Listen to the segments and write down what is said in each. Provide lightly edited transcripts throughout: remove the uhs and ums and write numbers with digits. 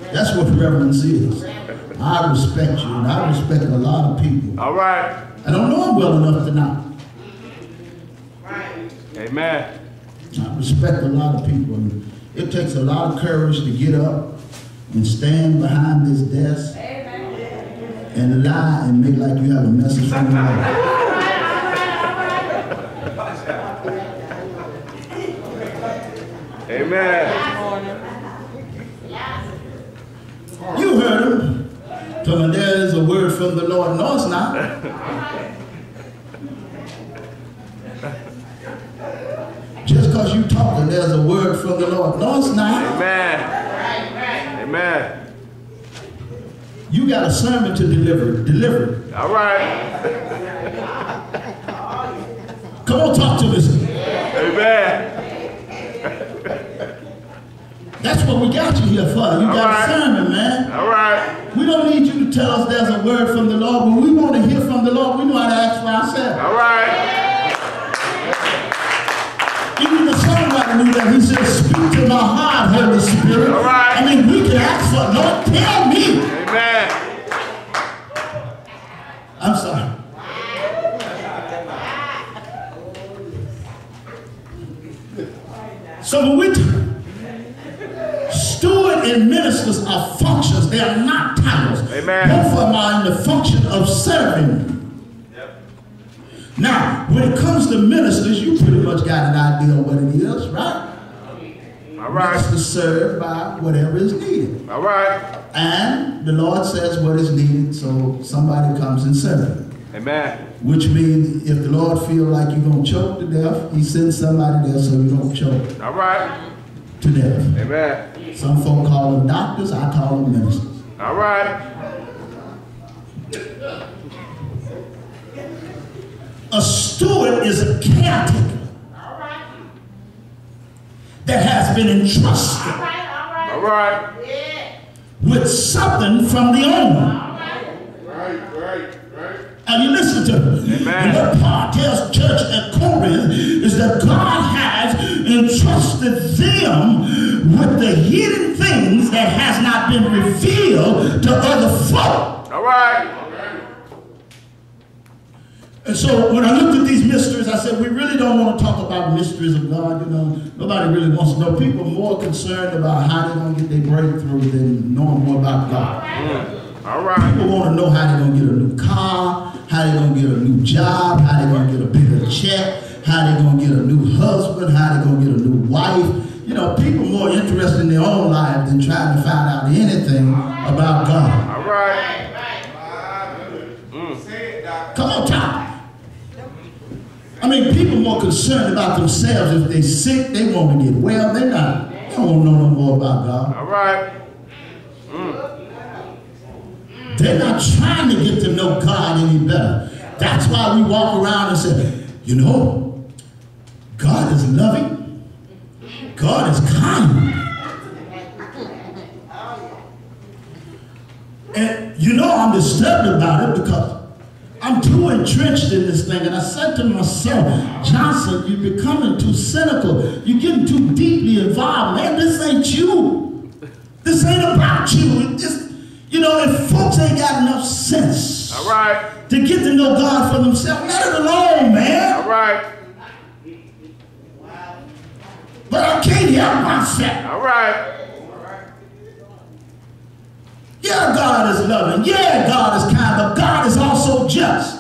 That's what reverence is. I respect you, and I respect a lot of people. All right. I don't know them well enough to not. Amen. I respect a lot of people. And it takes a lot of courage to get up and stand behind this desk and lie and make like you have a message from the Lord. Amen. You heard him. Telling me there is a word from the Lord. No, it's not. Just because you talking, there's a word from the Lord. No, it's not. Amen. Amen. You got a sermon to deliver. Deliver it. All right. Come on, talk to me. Amen. That's what we got you here for. You got a sermon, man. All right. We don't need you to tell us there's a word from the Lord. When we want to hear from the Lord, we know how to ask for ourselves. All right. Even the songwriter knew that. He said, speak to my heart, Holy Spirit. All right. I mean, we can ask for, Lord, tell me. Amen. I'm sorry. So when we steward and ministers are functions, they are not titles. Amen. Both of them are in the function of serving. Now, when it comes to ministers, you pretty much got an idea of what it is, right? All right. Ministers serve by whatever is needed. All right. And the Lord says what is needed, so somebody comes and serves. Amen. Which means if the Lord feels like you're going to choke to death, he sends somebody there so you don't choke All right. to death. Amen. Some folk call them doctors, I call them ministers. All right. A steward is a caretaker that has been entrusted All right. with something from the owner. Right. And you listen to me. Amen. And what Paul tells the church at Corinth is that God has entrusted them with the hidden things that has not been revealed to other folk. All right. And so when I looked at these mysteries, I said, we really don't want to talk about mysteries of God. You know, nobody really wants to know. People are more concerned about how they're going to get their breakthrough than knowing more about God. All right. People want to know how they're going to get a new car, how they're going to get a new job, how they're going to get a bigger check, how they're going to get a new husband, how they're going to get a new wife. You know, people are more interested in their own life than trying to find out anything about God. All right. Come on, talk. I mean, people are more concerned about themselves. If they're sick, they want to get well. They don't want to know no more about God. All right. They're not trying to get to know God any better. That's why we walk around and say, you know, God is loving. God is kind. And you know I'm disturbed about it because I'm too entrenched in this thing. And I said to myself, Johnson, you're becoming too cynical. You're getting too deeply involved. Man, this ain't you. This ain't about you. You know, if folks ain't got enough sense All right. to get to know God for themselves, let it alone, man. All right. But I can't help myself. All right. Yeah, God is loving. Yeah, God is kind, but God is also just.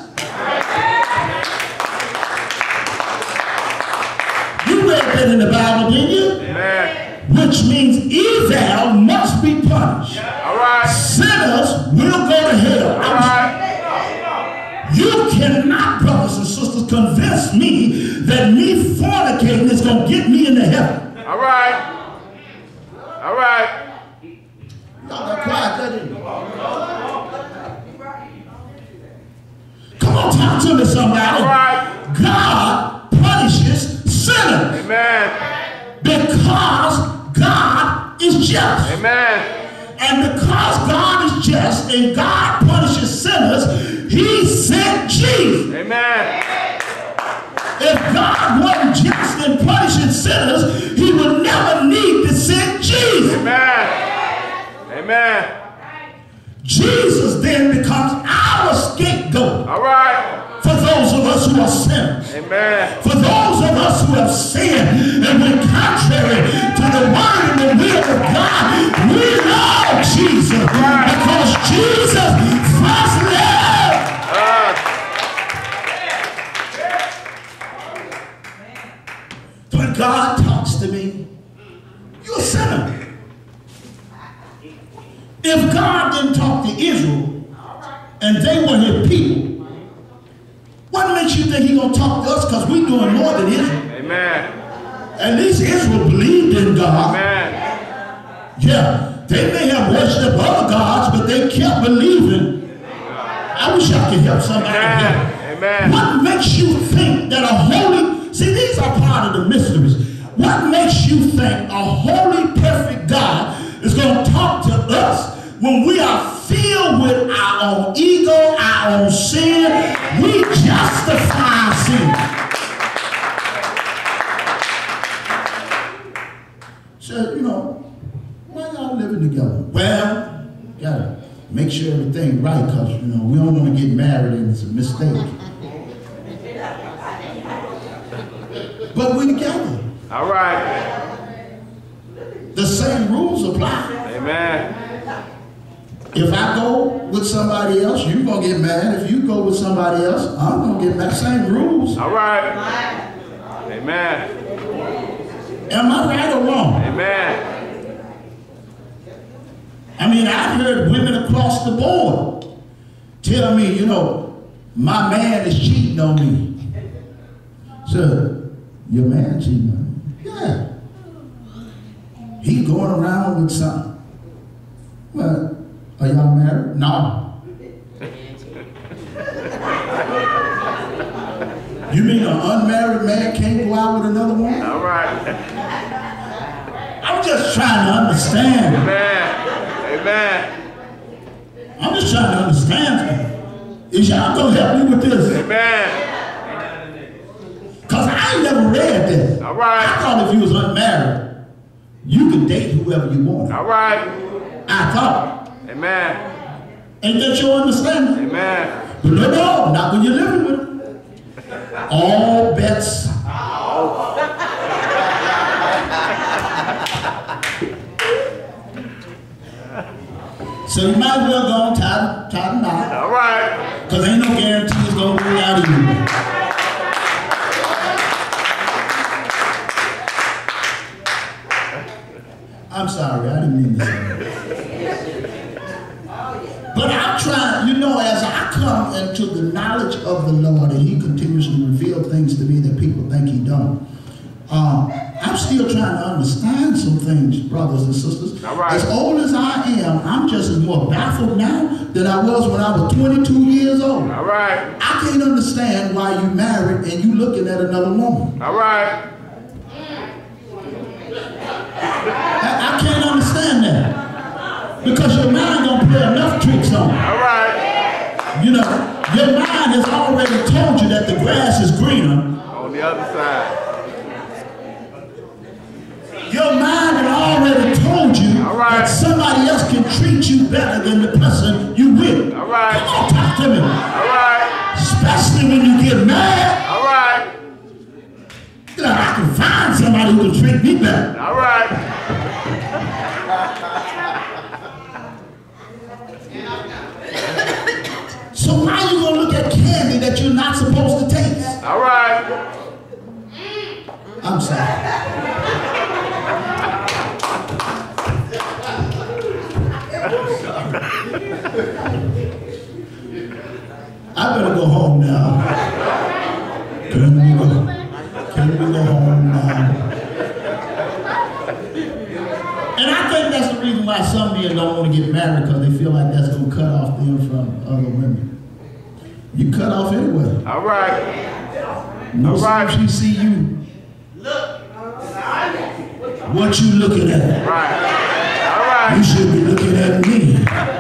You read that in the Bible, didn't you? Amen. Which means evil must be punished. All right. Sinners will go to hell. All right. You cannot, brothers and sisters, convince me that me fornicating is going to get me into heaven. All right. All right. Y'all got quiet, didn't you? Come on, talk to me, somebody. All right. God punishes sinners. Amen. Because God is just. Amen. And because God is just and God punishes sinners, he sent Jesus. Amen. If God wasn't just in punishing sinners, he would never need to send Jesus. Amen. Amen. Amen. Jesus then becomes our scapegoat. All right. For those of us who are sinners. Amen. For those of us who have sinned and went contrary to the word and the will of God, we love Jesus because Jesus first loved. But God talks to me, you're a sinner. If God didn't talk to Israel and they were his people, what makes you think he's going to talk to us? Because we're doing more than Israel. Amen. At least Israel believed in God. Amen. Yeah, they may have worshipped other gods, but they kept believing. I wish I could help somebody here. Amen. What makes you think that a holy, see, these are part of the mysteries. What makes you think a holy, perfect God is going to talk to us when we are filled with our own ego, our own sin? We justify our sin. So, you know, why y'all living together? Well, gotta make sure everything's right, because, you know, we don't want to get married and it's a mistake. But we're together. All right. The same rules apply. Amen. If I go with somebody else, you're going to get mad. If you go with somebody else, I'm going to get mad. Same rules. All right. Amen. Am I right or wrong? Amen. I mean, I've heard women across the board tell me, you know, my man is cheating on me. So, your man cheating on you? Yeah. He's going around with something. Well, are y'all married? No. You mean an unmarried man can't go out with another woman? All right. I'm just trying to understand. Amen. Amen. I'm just trying to understand. Is y'all going to help me with this? Amen. Because I ain't never read this. All right. I thought if you was unmarried, you could date whoever you wanted. All right. I thought. Amen. Ain't that your understanding? Amen. But no, not when you're living with them. All bets. So you might as well go and tie the knot. All right. Because ain't no guarantee it's going to work out of you. I'm sorry, I didn't mean to say that. But I'm trying, you know, as I come into the knowledge of the Lord and he continues to reveal things to me that people think he don't, I'm still trying to understand some things, brothers and sisters. All right. As old as I am, I'm just as more baffled now than I was when I was 22 years old. All right. I can't understand why you married and you looking at another woman. All right. I can't understand that. Because your mind don't play enough tricks on you. All right. You know, your mind has already told you that the grass is greener. On the other side. Your mind had already told you that somebody else can treat you better than the person you with. All right. Come on, talk to me. All right. Especially when you get mad. All right. You know, I can find somebody who can treat me better. All right. So why are you going to look at candy that you're not supposed to taste? All right. I'm sorry. I better go home now. Can we go home now? And I think that's the reason why some men don't want to get married, because they feel like that's going to cut off them from other women. You cut off anyway. All right. No, all right. She see you. What you looking at? Right. All right. You should be looking at me.